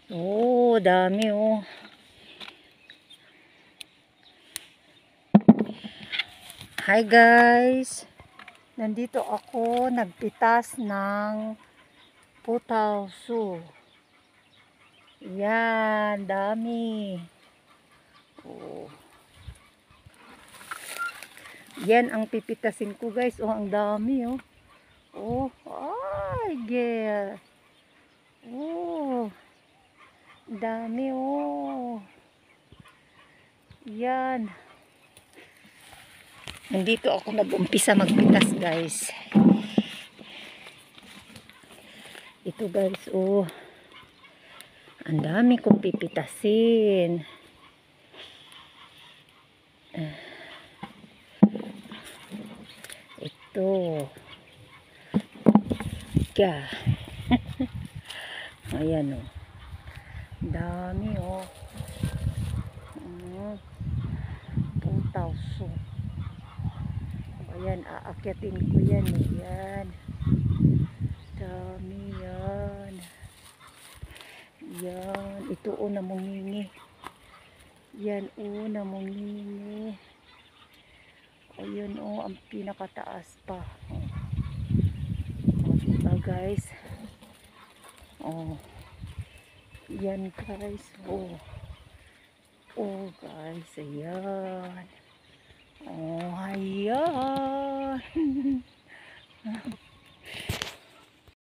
Oh, dami oh. Hi guys. Nandito ako nagpitas ng putausu. Yan, dami. Oh. Yan ang pipitasin ko guys. Oh, ang dami oh. Oh, ay, girl. Oh. Dami oh. Yan. Nandito ako nag-umpisa magpitas guys. Ito guys oh. Ang dami kong pipitasin. Ito. Kaya. Ayan oh. Dami oh. Putausu. Ayan, aakyatin ko yan eh. Yan. Dami yan. Yan. Ito o namungingi. Yan o namungingi. Ayun o, ang pinakataas pa. O, diba guys? O. Yan guys. O. O guys. Ayan. Oh, ayan.